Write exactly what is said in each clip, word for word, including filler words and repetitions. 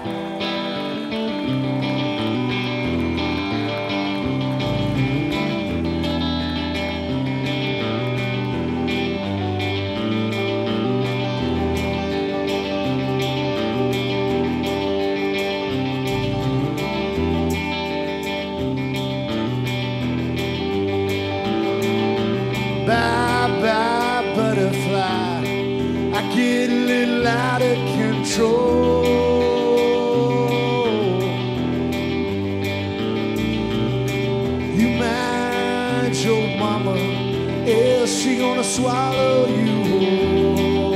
Bye bye butterfly, I get a little out of control. You mind your mama, else she gonna swallow you whole.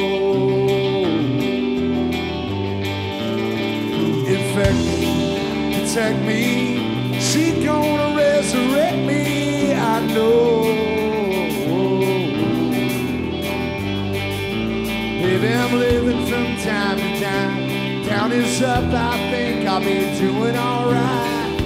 Infect me, protect me, she gonna resurrect me, I know. Baby, I'm living from time to time. Down is up, I think I'll be doing alright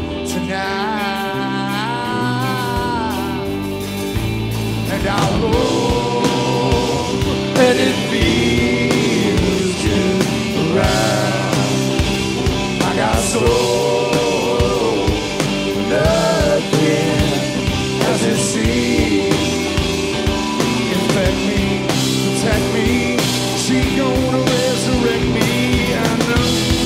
tonight. And I'll hope that it feels just right. I got so nothing as it seems. Infect me, protect me, she gonna resurrect me, I know.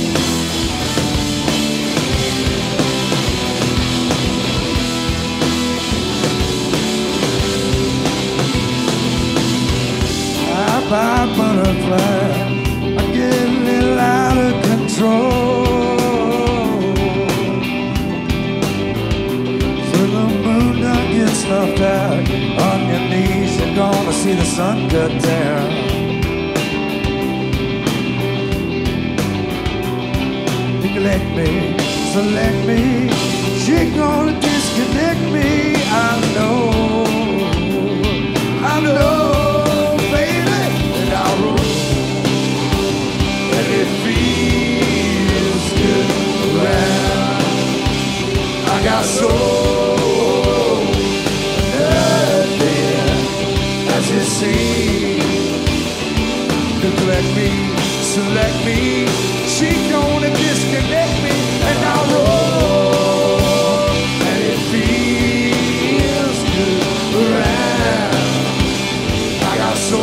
Bye bye butterfly, I get a little out of control. So the moon done gets snuffed out. On your knees, you're gonna see the sun go down. Neglect me, select me, she gonna disconnect me, I know, I know, baby, and I wrote that it feels good around. I got so nothing as it seems. Neglect me, select me, she gonna disconnect me, and I roll, and it feels good around. I got so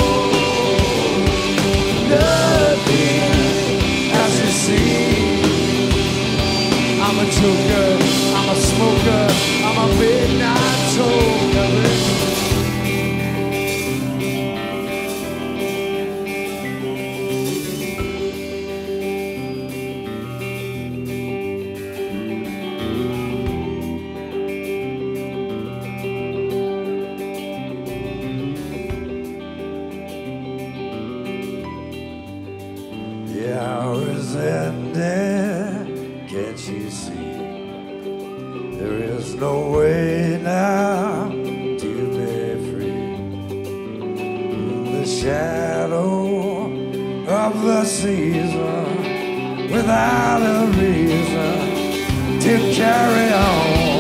nothing as it seems. I'm a joker, I'm a smoker, I'm a midnight toker. The hours ended, can't you see? There is no way now to be free. In the shadow of the season, without a reason to carry on.